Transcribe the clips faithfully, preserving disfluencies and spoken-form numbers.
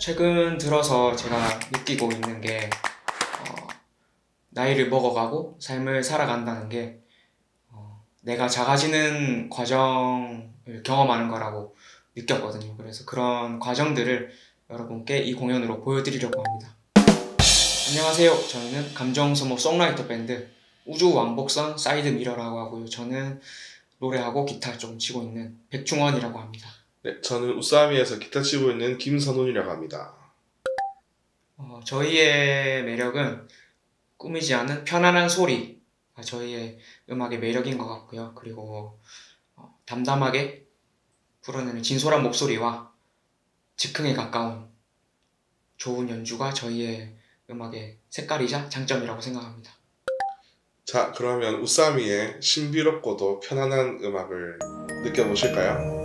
최근 들어서 제가 느끼고 있는 게 어, 나이를 먹어가고 삶을 살아간다는 게 어, 내가 작아지는 과정을 경험하는 거라고 느꼈거든요. 그래서 그런 과정들을 여러분께 이 공연으로 보여드리려고 합니다. 안녕하세요. 저희는 감정소모 송라이터 밴드 우주왕복선 사이드미러라고 하고요. 저는 노래하고 기타 좀 치고 있는 백중원이라고 합니다. 네, 저는 우사미에서 기타 치고 있는 김선훈이라고 합니다. 어, 저희의 매력은 꾸미지 않은 편안한 소리가 저희의 음악의 매력인 것 같고요. 그리고 어, 담담하게 부르는 진솔한 목소리와 즉흥에 가까운 좋은 연주가 저희의 음악의 색깔이자 장점이라고 생각합니다. 자, 그러면 우사미의 신비롭고도 편안한 음악을 느껴보실까요?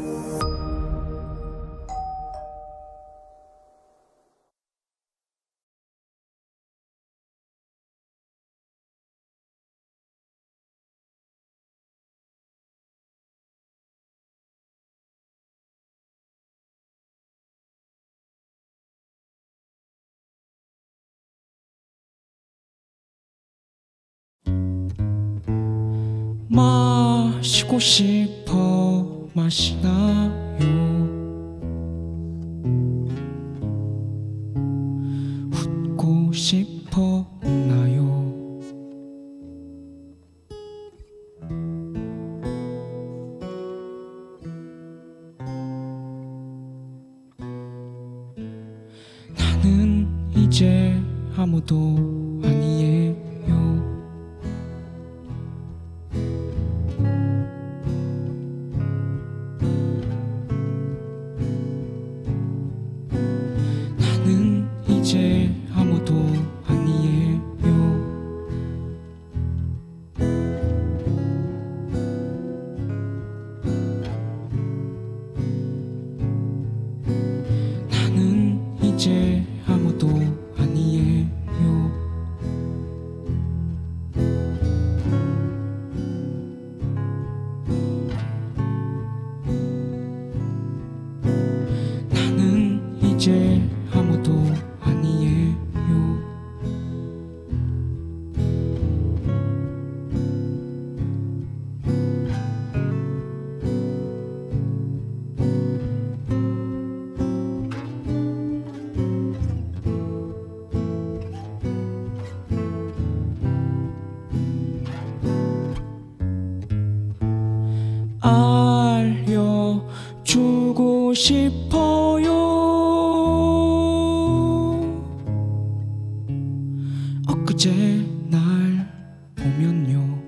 마시고 싶어 마시나요? 웃고 싶어 웃나요? 나는 이제 아무도 아니에요. 나는 이제 아무도 아니에요. 나는 이제 아무도 아니에요. 나는 이제 아무도 아니에요. 알려주고 싶어요. 엊그제 날 보면요.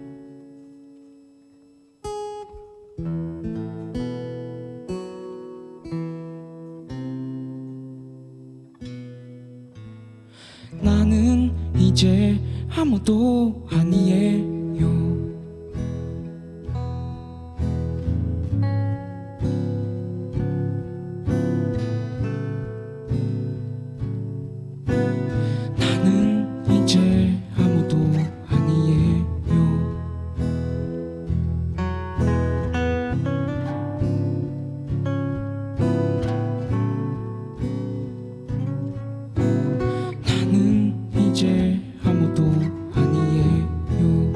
나는 이제 아무도 아니에요. 나는 이제 아무도 아니에요. 나는 이제 아무도 아니에요.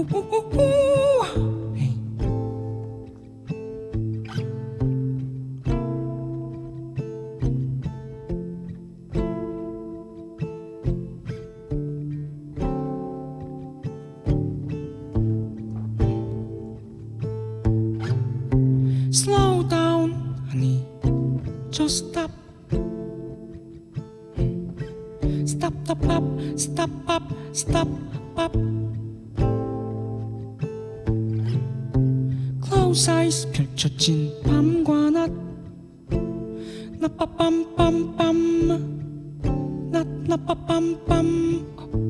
우우우우. Hey. Slow down, honey. Just stop. Stop, stop, up, stop, up, stop, up. Close eyes 펼쳐진 밤과 낮. 나빠빰빰빰. 낮 나빠빰빰.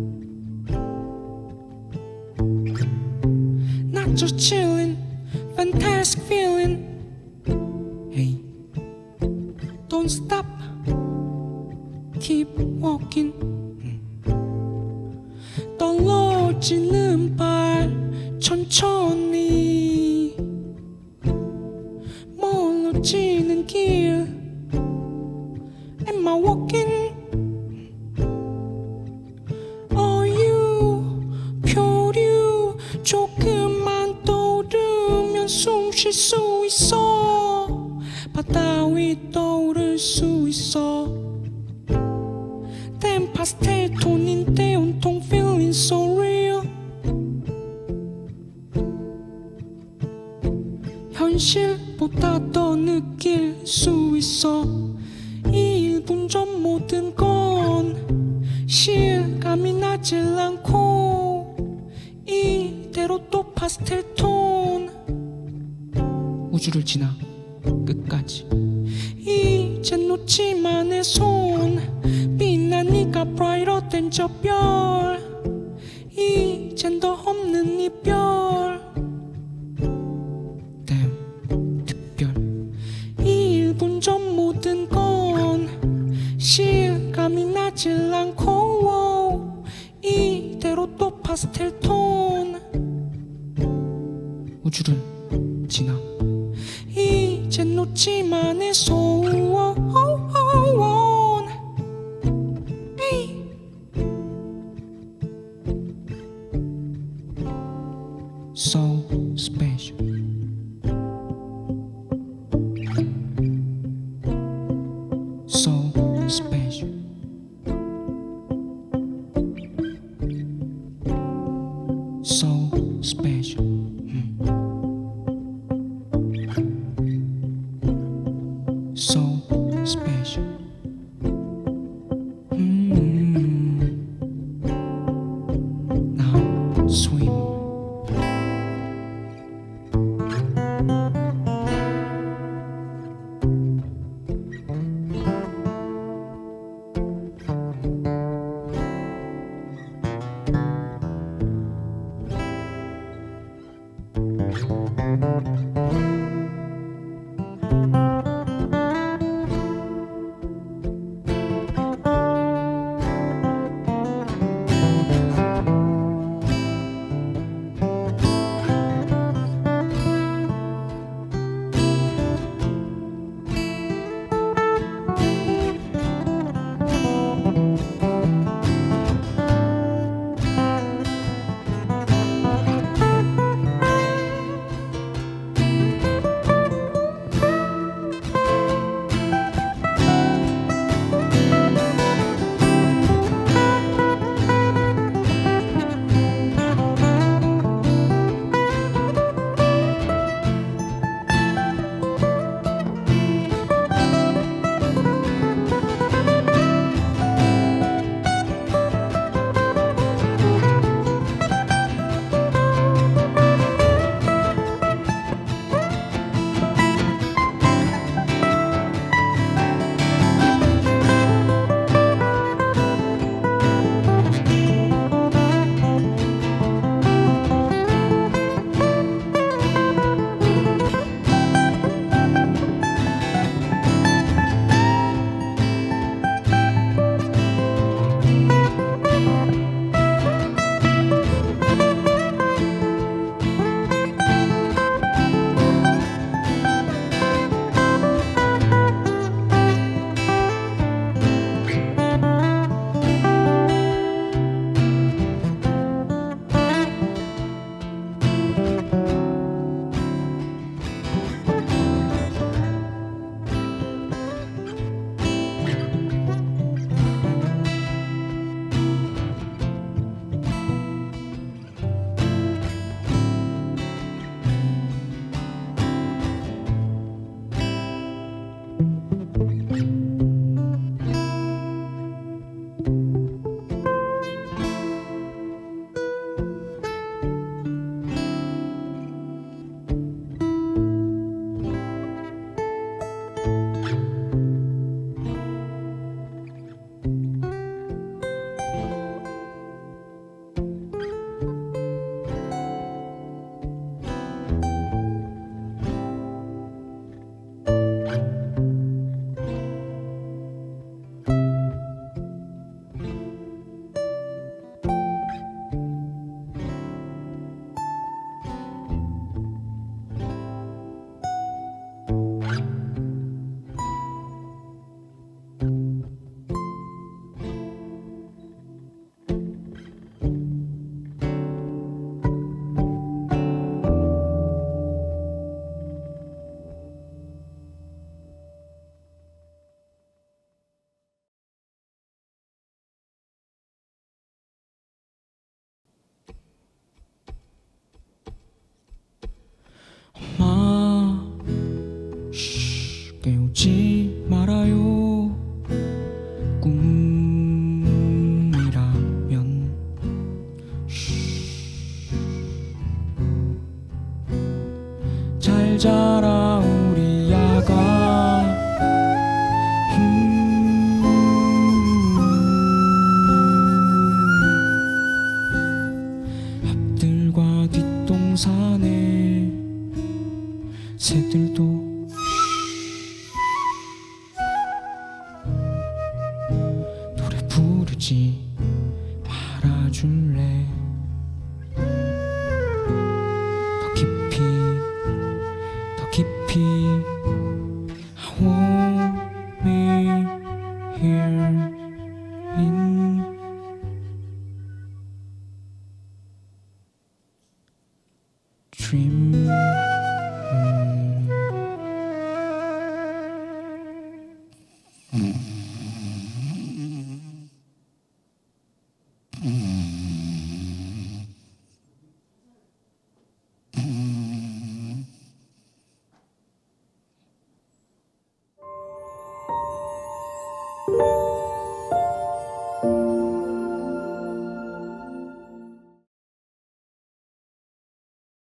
Not just chillin', fantastic feeling. Hey, don't stop. Keep walking. 떨어지는 발 천천히 멀어지는 길. Am I walking? Are you 표류 조금만 떠오르면 숨 쉴 수 있어. 바다 위 떠오를 수 있어. 땐 파스텔 톤인데 온통 feeling so real. 현실보다 더 느낄 수 있어. 이 일 분 전 모든 건 실감이 나질 않고 이대로 또 파스텔 톤. 우주를 지나 끝까지 이젠 놓지만 해 손. 빛난 네가 brighter than 저 별. 이젠 더 없는 이별. Damn, 특별. 이 일 분 전 모든 건 실감이 나질 않고 이대로 또 파스텔 톤. 우주를 지나 이젠 놓지만 해 손. So special. So special. So special. Mm. So special. Mm. Now swim. 엄마 쉬, 깨우지 말아요. 꿈이라면 잘 자라 우리 아가. 음. 앞들과 뒷동산에 새들도 노래 부르지.